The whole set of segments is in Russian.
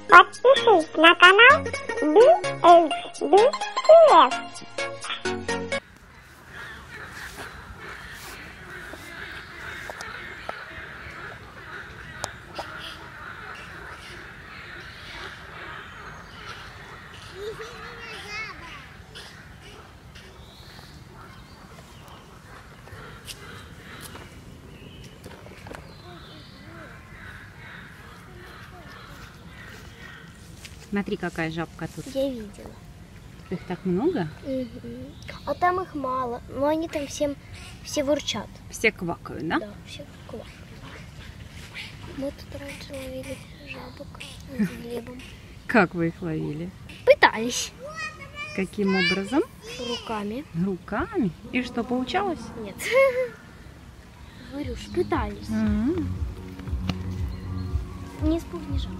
Подпишись на канал BHBTF. Смотри, какая жабка тут. Я видела. Их так много? Угу. А там их мало, но они там все урчат. Все квакают, да? Да, все квакают. Мы тут раньше ловили жабок с Глебом. Как вы их ловили? Пытались. Каким образом? Руками. Руками? И что, получалось? Нет. Говорю, что пытались. Не спугни жабу.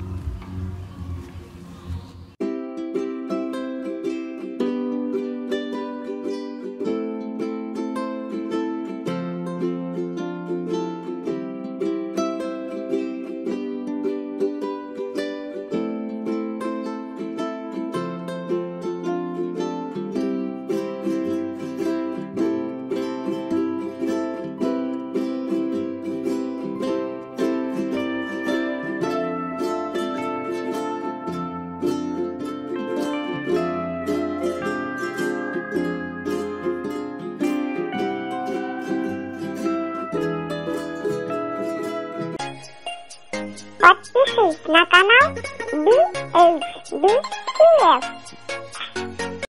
Подпишись на канал BHBTF.